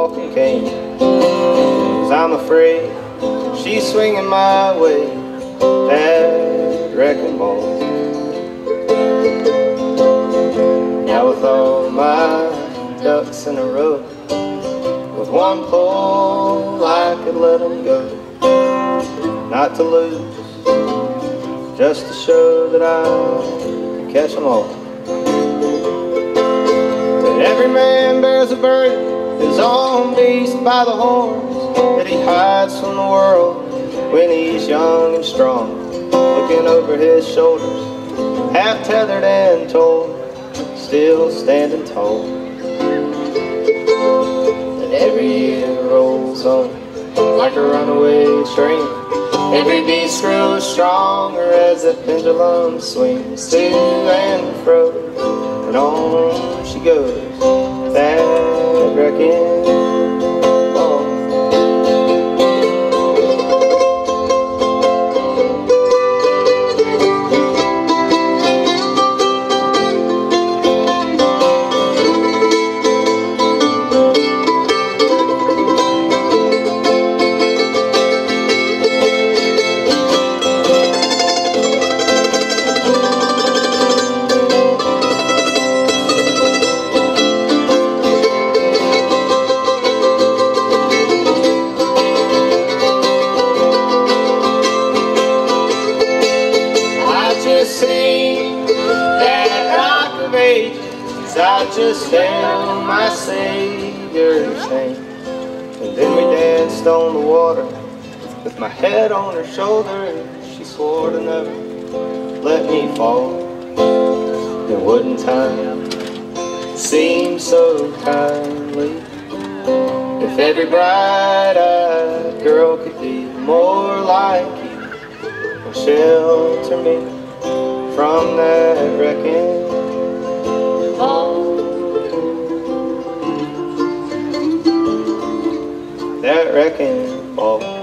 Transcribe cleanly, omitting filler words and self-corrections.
walking cane. 'Cause I'm afraid she's swinging my way, that wrecking ball. Now with all my ducks in a row, with one pull I could let them go. Not to lose, just to show that I can catch them all. That every man bears a burden, his own beast by the horns, that he hides from the world when he's young and strong, looking over his shoulders, half tethered and torn, still standing tall. That every year rolls on like a runaway train, every beast grows stronger as the pendulum swings to and fro, and on she goes, that wrecking ball. Sing that rock of ages, I just held my Savior's hand. And then we danced on the water with my head on her shoulder, and she swore to never let me fall. And wouldn't time seem so kindly if every bright-eyed girl could be more like you and shelter me from that wrecking ball. That wrecking ball.